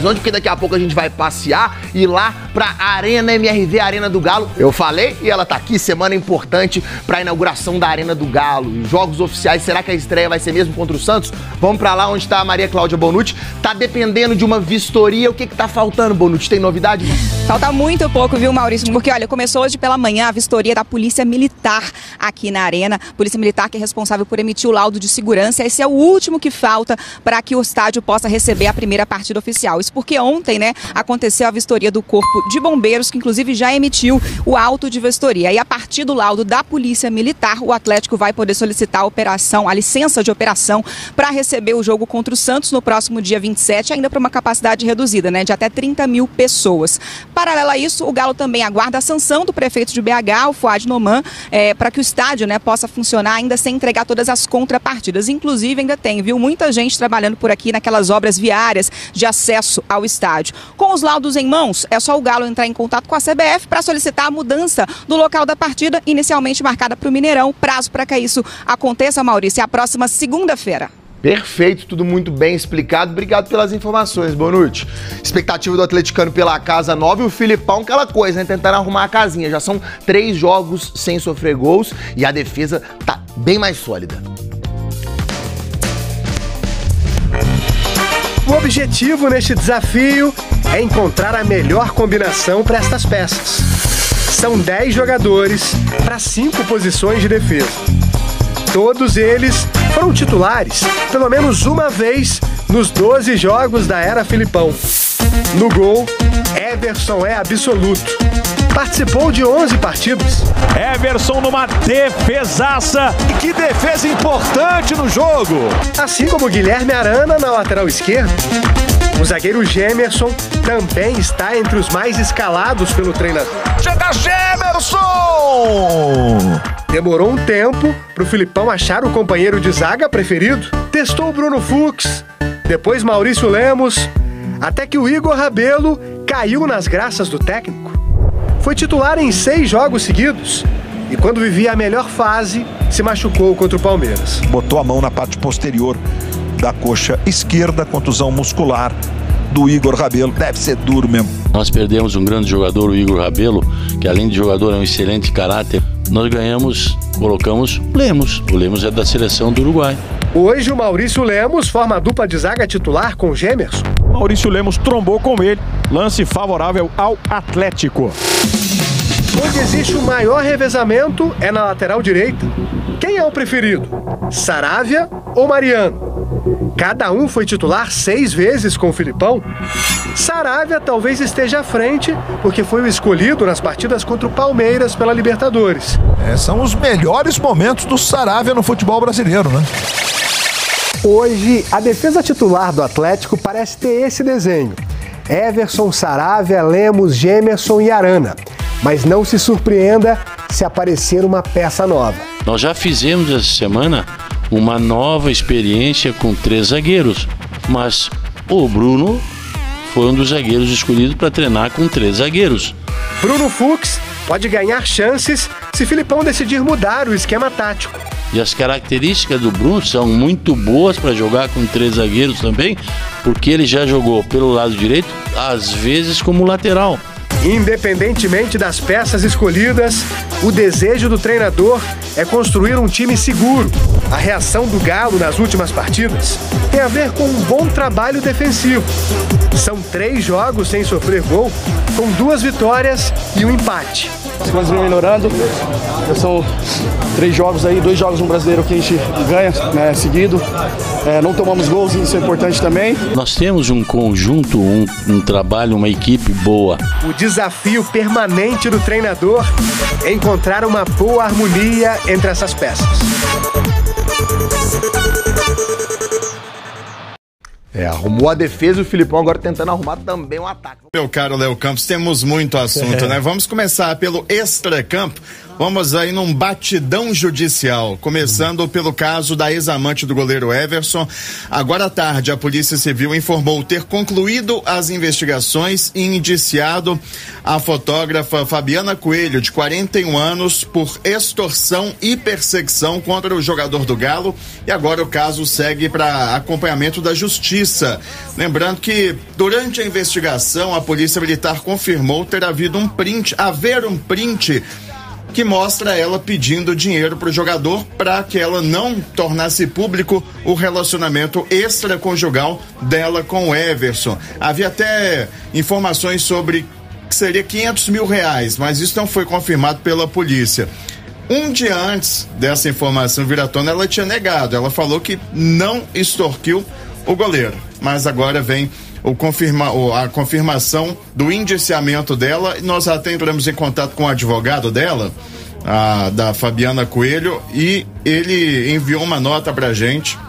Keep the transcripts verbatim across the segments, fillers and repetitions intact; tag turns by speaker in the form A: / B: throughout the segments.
A: Horizonte, porque daqui a pouco a gente vai passear e ir lá pra Arena M R V, Arena do Galo. Eu falei e ela tá aqui, semana importante pra inauguração da Arena do Galo. Jogos oficiais, será que a estreia vai ser mesmo contra o Santos? Vamos pra lá onde tá a Maria Cláudia Bonucci. Tá dependendo de uma vistoria, o que que tá faltando, Bonucci? Tem novidade?
B: Falta muito pouco, viu, Maurício? Porque, olha, começou hoje pela manhã a vistoria da Polícia Militar aqui na Arena. Polícia Militar que é responsável por emitir o laudo de segurança. Esse é o último que falta para que o estádio possa receber a primeira partida oficial. Isso porque ontem, né, aconteceu a vistoria do Corpo de Bombeiros, que inclusive já emitiu o auto de vistoria. E a partir do laudo da Polícia Militar, o Atlético vai poder solicitar a operação, a licença de operação, para receber o jogo contra o Santos no próximo dia vinte e sete, ainda para uma capacidade reduzida, né, de até trinta mil pessoas. Paralelo a isso, o Galo também aguarda a sanção do prefeito de B H, o Fuad Noman, é, para que o estádio, né, possa funcionar ainda sem entregar todas as contrapartidas. Inclusive, ainda tem, viu, muita gente trabalhando por aqui naquelas obras viárias de acesso ao estádio. Com os laudos em mãos, é só o Galo entrar em contato com a C B F para solicitar a mudança do local da partida, inicialmente marcada para o Mineirão. Prazo para que isso aconteça, Maurício, é a próxima segunda-feira.
A: Perfeito, tudo muito bem explicado. Obrigado pelas informações, Bonucci. Expectativa do atleticano pela casa nova e o Filipão, aquela coisa, né? Tentando arrumar a casinha. Já são três jogos sem sofrer gols e a defesa tá bem mais sólida.
C: O objetivo neste desafio é encontrar a melhor combinação para estas peças. São dez jogadores para cinco posições de defesa. Todos eles foram titulares pelo menos uma vez nos doze jogos da era Filipão. No gol, Everson é absoluto. Participou de onze partidas.
D: Everson numa defesaça. E que defesa importante no jogo.
C: Assim como Guilherme Arana na lateral esquerda. O zagueiro Gemerson também está entre os mais escalados pelo treinador.
D: Chega Gemerson!
C: Demorou um tempo para o Filipão achar o companheiro de zaga preferido. Testou o Bruno Fux, depois Maurício Lemos, até que o Igor Rabelo caiu nas graças do técnico. Foi titular em seis jogos seguidos e quando vivia a melhor fase, se machucou contra o Palmeiras.
E: Botou a mão na parte posterior da coxa esquerda, contusão muscular do Igor Rabelo. Deve ser duro mesmo.
F: Nós perdemos um grande jogador, o Igor Rabelo, que além de jogador é um excelente caráter. Nós ganhamos, colocamos Lemos. O Lemos é da seleção do Uruguai.
C: Hoje o Maurício Lemos forma a dupla de zaga titular com o Gemerson.
D: Maurício Lemos trombou com ele. Lance favorável ao Atlético.
C: Onde existe o maior revezamento é na lateral direita. Quem é o preferido? Saravia ou Mariano? Cada um foi titular seis vezes com o Filipão. Saravia talvez esteja à frente, porque foi o escolhido nas partidas contra o Palmeiras pela Libertadores.
E: É, são os melhores momentos do Saravia no futebol brasileiro, né?
C: Hoje, a defesa titular do Atlético parece ter esse desenho. Everson, Saravia, Lemos, Gemerson e Arana. Mas não se surpreenda se aparecer uma peça nova.
F: Nós já fizemos essa semana uma nova experiência com três zagueiros, mas o Bruno foi um dos zagueiros escolhidos para treinar com três zagueiros.
C: Bruno Fux pode ganhar chances se Filipão decidir mudar o esquema tático.
F: E as características do Bruno são muito boas para jogar com três zagueiros também, porque ele já jogou pelo lado direito, às vezes como lateral.
C: Independentemente das peças escolhidas, o desejo do treinador é construir um time seguro. A reação do Galo nas últimas partidas tem a ver com um bom trabalho defensivo. São três jogos sem sofrer gol, com duas vitórias e um empate.
G: As coisas vão melhorando, são três jogos aí, dois jogos no Brasileiro que a gente ganha, né, seguido. É, não tomamos gols, isso é importante também.
F: Nós temos um conjunto, um, um trabalho, uma equipe boa.
C: O desafio permanente do treinador é encontrar uma boa harmonia entre essas peças.
A: É, arrumou a defesa e o Filipão agora tentando arrumar também um ataque.
H: Meu caro Léo Campos, temos muito assunto, né? Vamos começar pelo extracampo. Vamos aí num batidão judicial, começando pelo caso da ex-amante do goleiro Everson. Agora à tarde, a Polícia Civil informou ter concluído as investigações e indiciado a fotógrafa Fabiana Coelho, de quarenta e um anos, por extorsão e perseguição contra o jogador do Galo. E agora o caso segue para acompanhamento da Justiça. Lembrando que durante a investigação, a Polícia Militar confirmou ter havido um print, haver um print que mostra ela pedindo dinheiro para o jogador para que ela não tornasse público o relacionamento extraconjugal dela com o Everson. Havia até informações sobre que seria quinhentos mil reais, mas isso não foi confirmado pela polícia. Um dia antes dessa informação vir à tona, ela tinha negado. Ela falou que não extorquiu o goleiro, mas agora vem o confirma, a confirmação do indiciamento dela. Nós até entramos em contato com o advogado dela, a, da Fabiana Coelho, e ele enviou uma nota pra gente.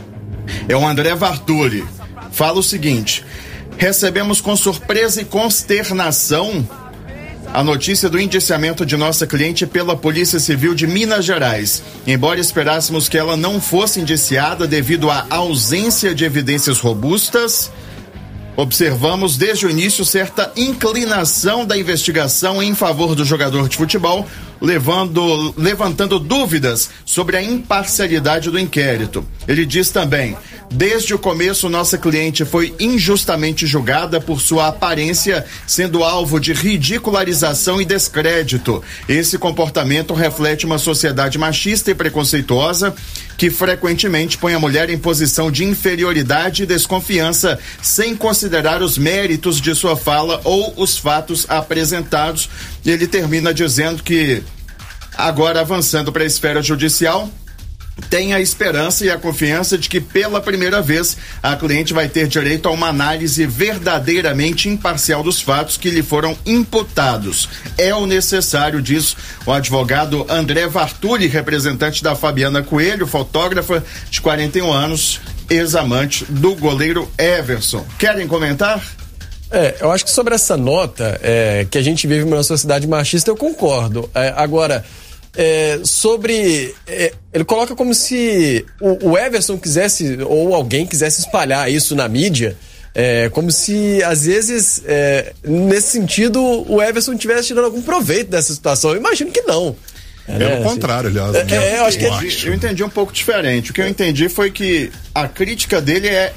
H: É o André Varturi. Fala o seguinte: recebemos com surpresa e consternação a notícia do indiciamento de nossa cliente pela Polícia Civil de Minas Gerais. Embora esperássemos que ela não fosse indiciada devido à ausência de evidências robustas, observamos desde o início certa inclinação da investigação em favor do jogador de futebol, levando, levantando dúvidas sobre a imparcialidade do inquérito. Ele diz também: desde o começo, nossa cliente foi injustamente julgada por sua aparência, sendo alvo de ridicularização e descrédito. Esse comportamento reflete uma sociedade machista e preconceituosa que frequentemente põe a mulher em posição de inferioridade e desconfiança, sem considerar os méritos de sua fala ou os fatos apresentados. E ele termina dizendo que, agora avançando para a esfera judicial, tem a esperança e a confiança de que pela primeira vez a cliente vai ter direito a uma análise verdadeiramente imparcial dos fatos que lhe foram imputados. É o necessário, diz o advogado André Varturi, representante da Fabiana Coelho, fotógrafa de quarenta e um anos, ex-amante do goleiro Everson. Querem comentar?
I: É, eu acho que sobre essa nota, é, que a gente vive numa sociedade machista, eu concordo. É, agora, É, sobre é, ele coloca como se o, o Everson quisesse, ou alguém quisesse espalhar isso na mídia, é, como se às vezes é, nesse sentido o Everson estivesse tirando algum proveito dessa situação. Eu imagino que não.
J: É, é o contrário, aliás.
H: É, é, eu, acho que eu, acho. eu entendi um pouco diferente. O que eu entendi foi que a crítica dele é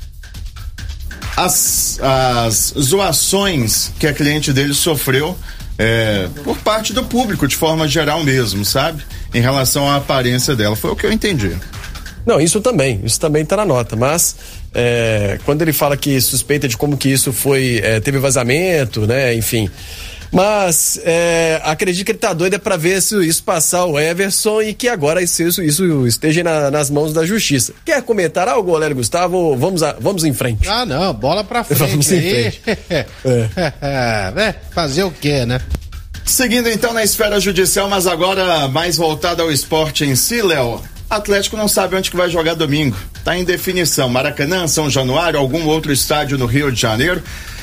H: as, as zoações que a cliente dele sofreu É, por parte do público, de forma geral mesmo, sabe? Em relação à aparência dela. Foi o que eu entendi.
I: Não, isso também, isso também tá na nota, mas é, quando ele fala que suspeita de como que isso foi, é, teve vazamento, né, enfim. Mas é, acredito que ele tá doido é pra ver se isso passar o Everson e que agora isso, isso, isso esteja na, nas mãos da justiça. Quer comentar algo, Léo Gustavo? Vamos, a, vamos em frente.
J: Ah, não, bola pra frente.
I: Vamos em frente.
J: é. É, fazer o quê, né?
H: Seguindo então na esfera judicial, mas agora mais voltado ao esporte em si, Léo. Atlético não sabe onde que vai jogar domingo. Tá em definição. Maracanã, São Januário, algum outro estádio no Rio de Janeiro.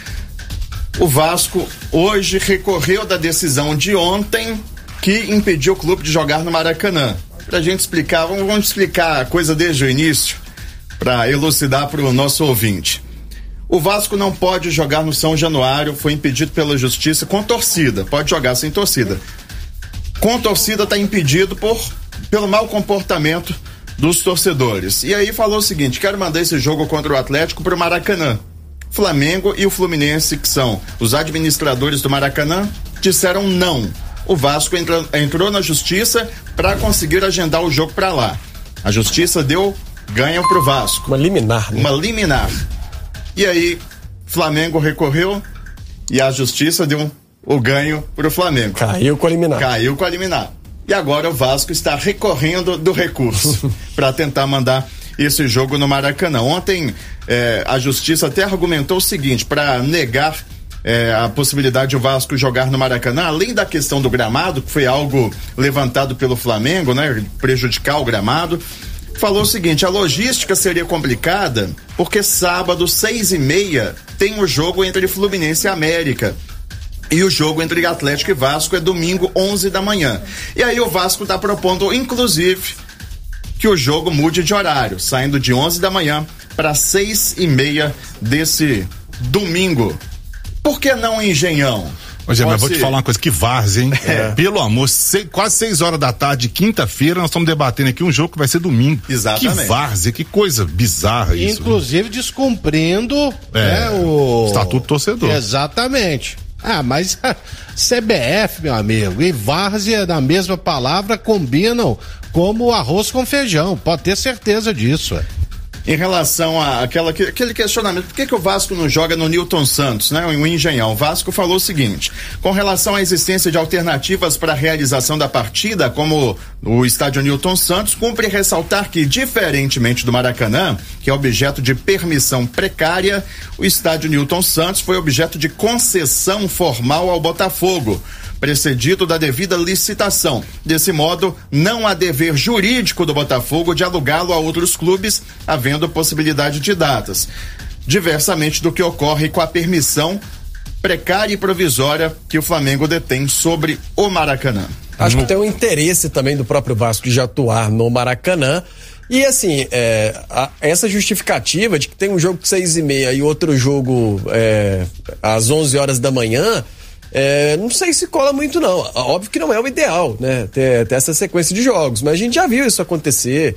H: O Vasco hoje recorreu da decisão de ontem que impediu o clube de jogar no Maracanã. Pra gente explicar, vamos, vamos explicar a coisa desde o início, para elucidar para o nosso ouvinte. O Vasco não pode jogar no São Januário, foi impedido pela justiça com torcida, pode jogar sem torcida. Com torcida está impedido por, pelo mau comportamento dos torcedores. E aí falou o seguinte: quero mandar esse jogo contra o Atlético para o Maracanã. Flamengo e o Fluminense, que são os administradores do Maracanã, disseram não. O Vasco entrou, entrou na justiça para conseguir agendar o jogo para lá. A justiça deu ganho pro Vasco.
I: Uma liminar, né?
H: Uma liminar. E aí, Flamengo recorreu e a justiça deu o ganho pro Flamengo.
I: Caiu com a liminar.
H: Caiu com a liminar. E agora o Vasco está recorrendo do recurso para tentar mandar esse jogo no Maracanã. Ontem eh, a justiça até argumentou o seguinte, para negar eh, a possibilidade de o Vasco jogar no Maracanã, além da questão do gramado, que foi algo levantado pelo Flamengo, né, prejudicar o gramado, falou o seguinte: a logística seria complicada porque sábado, seis e meia, tem o jogo entre Fluminense e América. E o jogo entre Atlético e Vasco é domingo, onze da manhã. E aí o Vasco está propondo, inclusive, que o jogo mude de horário, saindo de onze da manhã para seis e meia desse domingo. Por que não em Engenhão?
K: Ô, Gê, mas vou te falar uma coisa, que várzea, hein?
H: É.
K: Pelo amor, sei, quase seis horas da tarde, quinta-feira, nós estamos debatendo aqui um jogo que vai ser domingo.
H: Exatamente.
K: Que várzea, que coisa bizarra isso.
J: Inclusive descumprindo
K: É,
J: né, o...
K: Estatuto Torcedor.
J: Exatamente. Ah, mas C B F, meu amigo, e várzea, na mesma palavra, combinam como arroz com feijão, pode ter certeza disso.
H: Em relação a aquela, aquele questionamento, por que, que o Vasco não joga no Newton Santos, né? O Engenhão. O Vasco falou o seguinte: com relação à existência de alternativas para a realização da partida, como o estádio Newton Santos, cumpre ressaltar que, diferentemente do Maracanã, que é objeto de permissão precária, o estádio Newton Santos foi objeto de concessão formal ao Botafogo, precedido da devida licitação. Desse modo, não há dever jurídico do Botafogo de alugá-lo a outros clubes, havendo possibilidade de datas, diversamente do que ocorre com a permissão precária e provisória que o Flamengo detém sobre o Maracanã.
I: Acho que tem um interesse também do próprio Vasco de atuar no Maracanã. E assim, é, a, essa justificativa de que tem um jogo seis e meia e outro jogo é, às onze horas da manhã, É, não sei se cola muito não. Óbvio que não é o ideal, né? Ter, ter essa sequência de jogos, mas a gente já viu isso acontecer.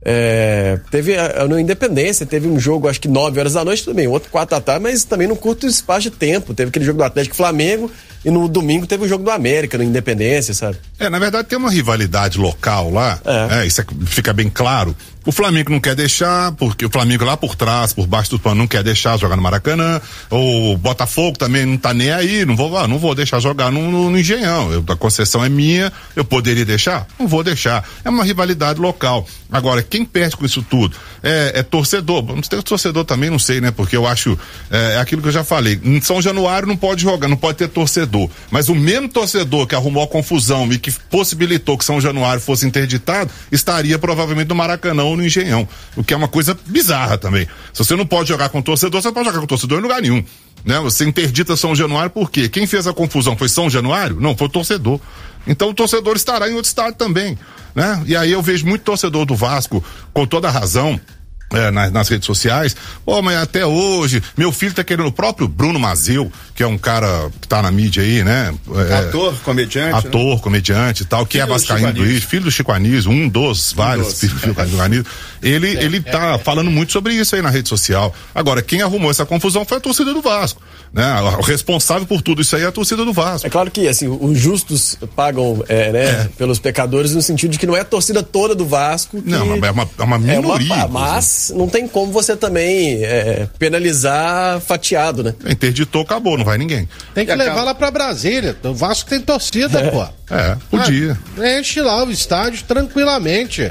I: É, teve no Independência, teve um jogo acho que nove horas da noite também, outro quatro da tarde, mas também num curto espaço de tempo. Teve aquele jogo do Atlético e Flamengo e no domingo teve o jogo do América no Independência, sabe?
K: É, na verdade tem uma rivalidade local lá, é. É, isso é, fica bem claro. O Flamengo não quer deixar, porque o Flamengo lá por trás, por baixo do pano, não quer deixar jogar no Maracanã. O Botafogo também não tá nem aí, não vou, não vou deixar jogar no, no, no Engenhão. Eu, a concessão é minha, eu poderia deixar? Não vou deixar. É uma rivalidade local. Agora, quem perde com isso tudo é, é torcedor. Não tem torcedor também, não sei, né? Porque eu acho, é, é aquilo que eu já falei. Em São Januário não pode jogar, não pode ter torcedor. Mas o mesmo torcedor que arrumou a confusão e que possibilitou que São Januário fosse interditado, estaria provavelmente no Maracanã ou no Engenhão, o que é uma coisa bizarra também. Se você não pode jogar com torcedor, você não pode jogar com torcedor em lugar nenhum, né? Você interdita São Januário por quê? Quem fez a confusão foi São Januário? Não, foi o torcedor. Então o torcedor estará em outro estado também, né? E aí eu vejo muito torcedor do Vasco, com toda a razão, É, nas, nas redes sociais, pô, mas até hoje, meu filho tá querendo, o próprio Bruno Mazeu, que é um cara que tá na mídia aí, né? É,
H: ator, comediante.
K: Ator, né? Comediante e tal, que filho é vascaíno do Rio, filho do Chico Anísio, um dos vários filhos do Chico Anísio. Ele, é, ele tá é, falando muito sobre isso aí na rede social. Agora, quem arrumou essa confusão foi a torcida do Vasco, né? O responsável por tudo isso aí é a torcida do Vasco.
I: É claro que, assim, os justos pagam, é, né, é. pelos pecadores, no sentido de que não é a torcida toda do Vasco que...
K: Não, é uma, é uma minoria.
I: É uma, mas não tem como você também é, penalizar fatiado, né?
K: Interditou, acabou, não vai ninguém.
J: Tem que e levar acaba... lá pra Brasília. O Vasco tem torcida,
K: é.
J: pô.
K: É, podia.
J: Ah, enche lá o estádio tranquilamente.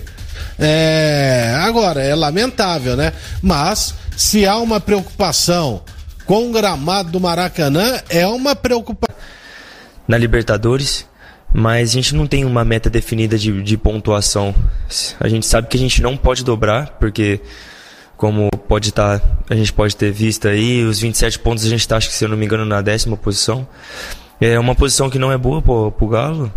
J: É, agora, é lamentável, né? Mas, se há uma preocupação com o gramado do Maracanã, é uma preocupação.
L: Na Libertadores, mas a gente não tem uma meta definida de, de pontuação. A gente sabe que a gente não pode dobrar, porque como pode estar, tá, a gente pode ter visto aí, os vinte e sete pontos a gente está, acho que se eu não me engano, na décima posição. É uma posição que não é boa pro, pro Galo.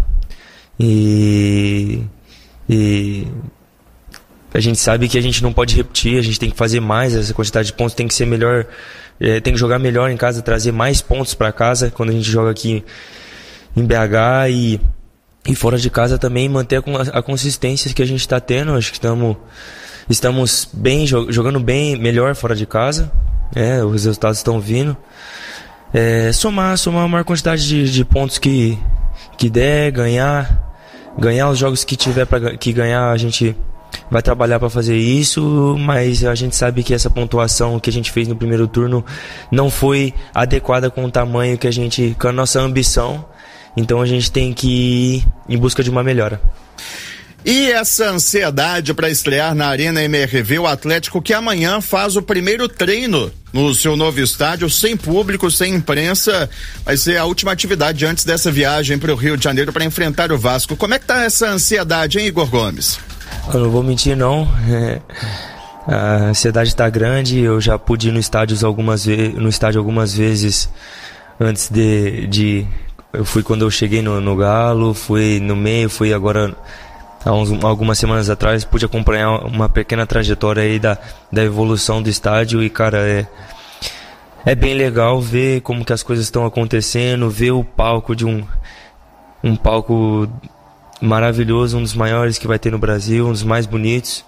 L: E, e a gente sabe que a gente não pode repetir, a gente tem que fazer mais, essa quantidade de pontos tem que ser melhor, é, tem que jogar melhor em casa, trazer mais pontos para casa quando a gente joga aqui em B H e, e fora de casa também manter a, a consistência que a gente está tendo. Acho que estamos estamos bem, jogando bem, melhor fora de casa, é, os resultados estão vindo. É, somar, somar a maior quantidade de, de pontos que, que der, ganhar ganhar os jogos que tiver para que ganhar, a gente vai trabalhar para fazer isso, mas a gente sabe que essa pontuação que a gente fez no primeiro turno não foi adequada com o tamanho que a gente, com a nossa ambição. Então a gente tem que ir em busca de uma melhora.
H: E essa ansiedade para estrear na Arena M R V, o Atlético que amanhã faz o primeiro treino no seu novo estádio, sem público, sem imprensa, vai ser a última atividade antes dessa viagem para o Rio de Janeiro para enfrentar o Vasco. Como é que tá essa ansiedade, hein, Igor Gomes?
L: Eu não vou mentir, não. É, a ansiedade está grande. Eu já pude ir no estádio algumas vezes, no estádio algumas vezes antes de, de eu fui quando eu cheguei no, no Galo, fui no meio, fui agora há uns, algumas semanas atrás, pude acompanhar uma pequena trajetória aí da, da evolução do estádio e, cara, é, é bem legal ver como que as coisas estão acontecendo, ver o palco de um, um palco maravilhoso, um dos maiores que vai ter no Brasil, um dos mais bonitos.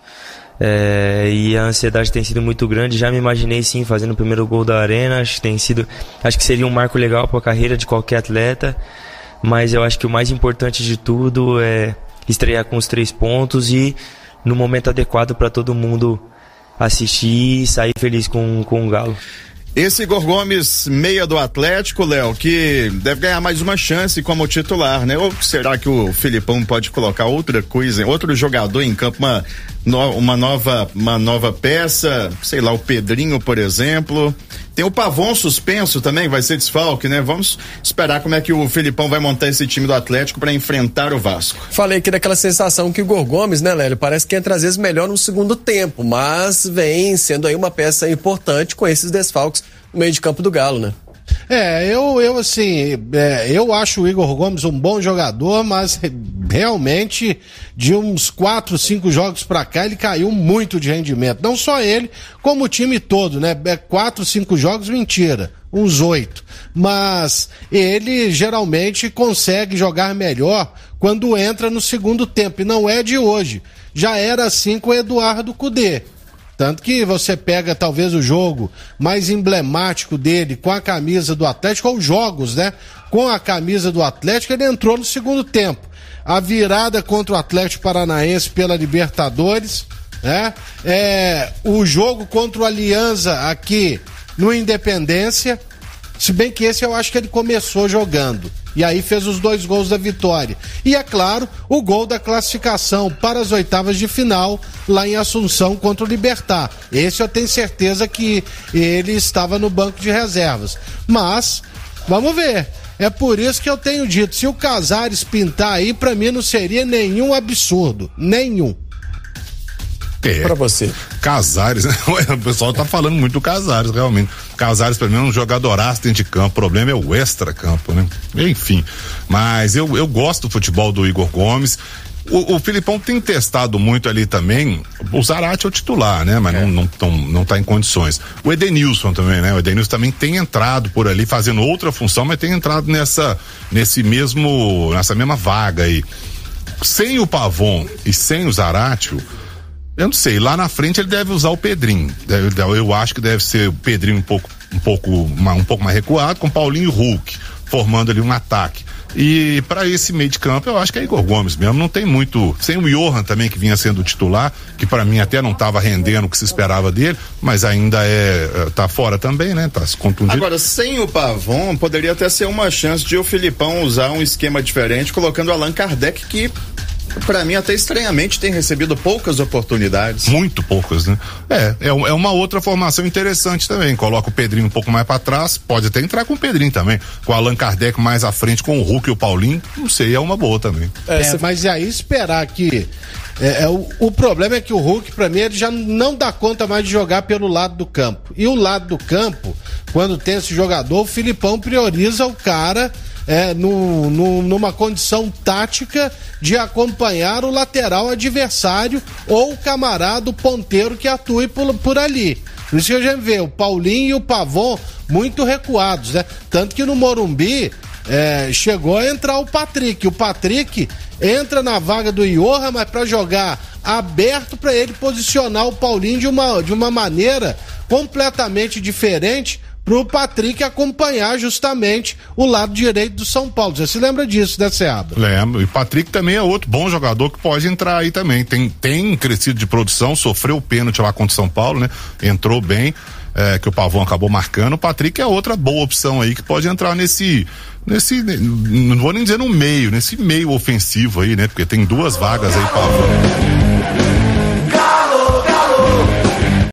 L: É, e a ansiedade tem sido muito grande. Já me imaginei sim fazendo o primeiro gol da Arena. Acho que tem sido, acho que seria um marco legal para a carreira de qualquer atleta. Mas eu acho que o mais importante de tudo é estrear com os três pontos e no momento adequado para todo mundo assistir e sair feliz com, com o Galo.
H: Esse Igor Gomes, meia do Atlético, Léo, que deve ganhar mais uma chance como titular, né? Ou será que o Filipão pode colocar outra coisa, outro jogador em campo, uma, no, uma, nova, uma nova peça, sei lá, o Pedrinho, por exemplo. Tem o Pavon suspenso também, vai ser desfalque, né? Vamos esperar como é que o Filipão vai montar esse time do Atlético para enfrentar o Vasco.
I: Falei aqui daquela sensação que o Igor Gomes, né, Lélio, parece que entra às vezes melhor no segundo tempo, mas vem sendo aí uma peça importante com esses desfalques no meio de campo do Galo, né?
J: É, eu, eu assim, é, eu acho o Igor Gomes um bom jogador, mas realmente de uns quatro, cinco jogos pra cá ele caiu muito de rendimento. Não só ele, como o time todo, né? É quatro, cinco jogos, mentira, uns oito. Mas ele geralmente consegue jogar melhor quando entra no segundo tempo, e não é de hoje. Já era assim com o Eduardo Cudê. Tanto que você pega talvez o jogo mais emblemático dele com a camisa do Atlético, ou jogos, né? Com a camisa do Atlético, ele entrou no segundo tempo. A virada contra o Atlético Paranaense pela Libertadores, né? É, o jogo contra o Alianza aqui no Independência, se bem que esse eu acho que ele começou jogando. E aí fez os dois gols da vitória. E é claro, o gol da classificação para as oitavas de final lá em Assunção contra o Libertad. Esse eu tenho certeza que ele estava no banco de reservas. Mas, vamos ver. É por isso que eu tenho dito, se o Casares pintar aí, pra mim não seria nenhum absurdo. Nenhum.
K: É,
I: pra você.
K: Casares, o pessoal tá falando muito do Casares, realmente. Casares, pra mim, é um jogadoraço dentro de campo. O problema é o extra-campo, né? Enfim. Mas eu, eu gosto do futebol do Igor Gomes. O, o Filipão tem testado muito ali também. O Zarate é o titular, né? Mas é. não, não, não, não tá em condições. O Edenilson também, né? O Edenilson também tem entrado por ali, fazendo outra função, mas tem entrado nessa, nesse mesmo, nessa mesma vaga aí. Sem o Pavon e sem o Zarate, eu não sei, lá na frente ele deve usar o Pedrinho. Eu acho que deve ser o Pedrinho um pouco, um pouco, um pouco mais recuado, com Paulinho e Hulk, formando ali um ataque. E para esse meio de campo eu acho que é Igor Gomes mesmo, não tem muito, sem o Johan também, que vinha sendo titular, que para mim até não estava rendendo o que se esperava dele, mas ainda é, tá fora também, né, tá se contundido.
H: Agora, sem o Pavon, poderia até ser uma chance de o Filipão usar um esquema diferente, colocando o Allan Kardec, que pra mim até estranhamente tem recebido poucas oportunidades.
K: Muito poucas, né? É, é, é uma outra formação interessante também, coloca o Pedrinho um pouco mais pra trás, pode até entrar com o Pedrinho também, com o Allan Kardec mais à frente, com o Hulk e o Paulinho, não sei, é uma boa também.
J: É, é mas e aí esperar que é, é, o, o problema é que o Hulk, pra mim, ele já não dá conta mais de jogar pelo lado do campo, e o lado do campo, quando tem esse jogador, o Filipão prioriza o cara É, no, no, numa condição tática de acompanhar o lateral adversário ou o camarada, o ponteiro que atue por, por ali. Por isso que a gente vê o Paulinho e o Pavon muito recuados, né? Tanto que no Morumbi é, chegou a entrar o Patrick. O Patrick entra na vaga do Johan, mas para jogar aberto, para ele posicionar o Paulinho de uma, de uma maneira completamente diferente, pro Patrick acompanhar justamente o lado direito do São Paulo. Você se lembra disso, né, Seabra?
K: Lembro. E Patrick também é outro bom jogador que pode entrar aí também. Tem, tem crescido de produção, sofreu o pênalti lá contra o São Paulo, né? Entrou bem, é, que o Pavão acabou marcando. O Patrick é outra boa opção aí que pode entrar nesse, nesse, não vou nem dizer no meio, nesse meio ofensivo aí, né? Porque tem duas vagas aí, Pavão.